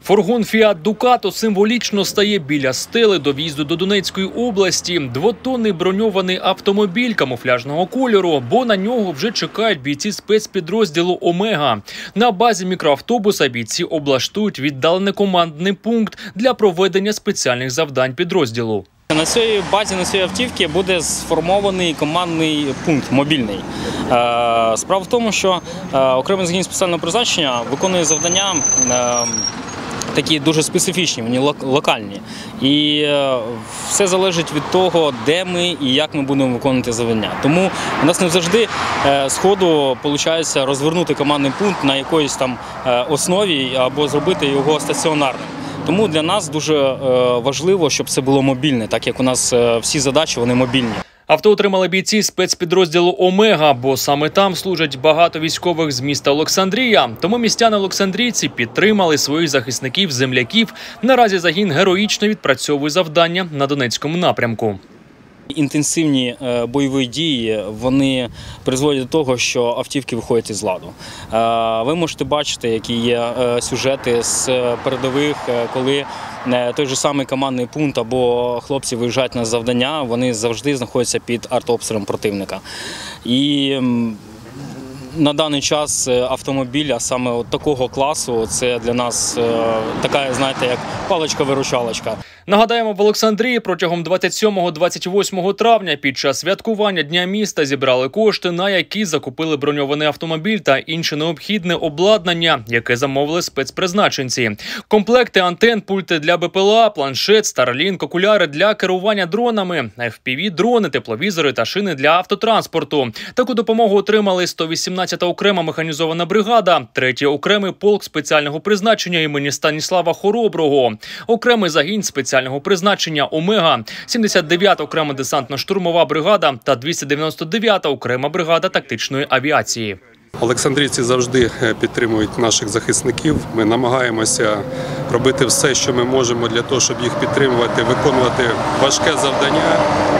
Фургон «Фіат Дукато» символічно стає біля стели до в'їзду до Донецької області. Двотонний броньований автомобіль камуфляжного кольору, бо на нього вже чекають бійці спецпідрозділу «Омега». На базі мікроавтобуса бійці облаштують віддалений командний пункт для проведення спеціальних завдань підрозділу. На цій базі, на цій автівці буде сформований командний пункт мобільний. Справа в тому, що окремий загін спеціального призначення виконує завдання такі дуже специфічні, вони локальні. І все залежить від того, де ми і як ми будемо виконувати завдання. Тому у нас не завжди з ходу виходить розвернути командний пункт на якоїсь там основі або зробити його стаціонарним. Тому для нас дуже важливо, щоб це було мобільне, так як у нас всі задачі, вони мобільні. Авто отримали бійці спецпідрозділу «Омега», бо саме там служать багато військових з міста Олександрія. Тому містяни-олександрійці підтримали своїх захисників-земляків. Наразі загін героїчно відпрацьовує завдання на Донецькому напрямку. Інтенсивні бойові дії, вони призводять до того, що автівки виходять із ладу. Ви можете бачити, які є сюжети з передових, коли той же самий командний пункт або хлопці виїжджають на завдання, вони завжди знаходяться під артобстрілом противника. І на даний час автомобіль, а саме от такого класу, це для нас така, знаєте, як паличка-виручалочка. Нагадаємо, в Олександрії протягом 27-28 травня під час святкування Дня міста зібрали кошти, на які закупили броньований автомобіль та інше необхідне обладнання, яке замовили спецпризначенці. Комплекти антен, пульти для БПЛА, планшет, Starlink, окуляри для керування дронами, FPV-дрони, тепловізори та шини для автотранспорту. Таку допомогу отримали 118-та окрема механізована бригада, 3-й окремий полк спеціального призначення імені Станіслава Хороброго, окремий загін спеціального призначення «Омега», 79-та окрема десантно-штурмова бригада та 299-та окрема бригада тактичної авіації. Олександрійці завжди підтримують наших захисників. Ми намагаємося робити все, що ми можемо для того, щоб їх підтримувати, виконувати важке завдання.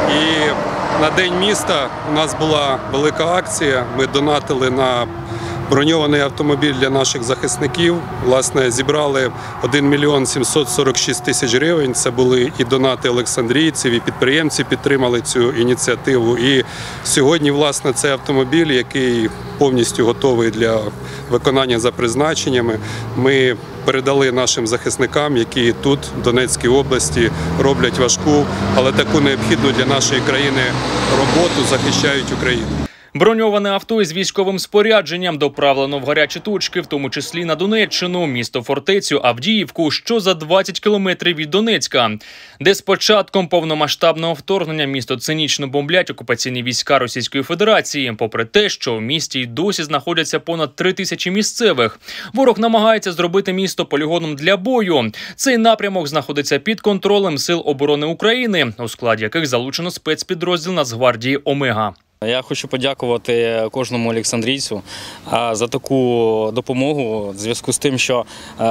І на День міста у нас була велика акція. Ми донатили на броньований автомобіль для наших захисників. Власне, зібрали 1 мільйон 746 тисяч гривень. Це були і донати олександрійців, і підприємці підтримали цю ініціативу. І сьогодні, власне, цей автомобіль, який повністю готовий для виконання за призначеннями, ми передали нашим захисникам, які тут, в Донецькій області, роблять важку, але таку необхідну для нашої країни роботу, захищають Україну. Броньоване авто із військовим спорядженням доправлено в гарячі точки, в тому числі на Донеччину, місто-фортецю Авдіївку, що за 20 кілометрів від Донецька, де з початком повномасштабного вторгнення місто цинічно бомблять окупаційні війська Російської Федерації, попри те, що в місті й досі знаходяться понад 3000 місцевих. Ворог намагається зробити місто полігоном для бою. Цей напрямок знаходиться під контролем Сил оборони України, у складі яких залучено спецпідрозділ Нацгвардії «Омега». Я хочу подякувати кожному олександрійцю за таку допомогу, в зв'язку з тим, що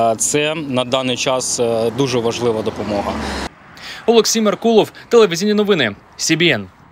це на даний час дуже важлива допомога. Олексій Меркулов, телевізійні новини, СІБІН.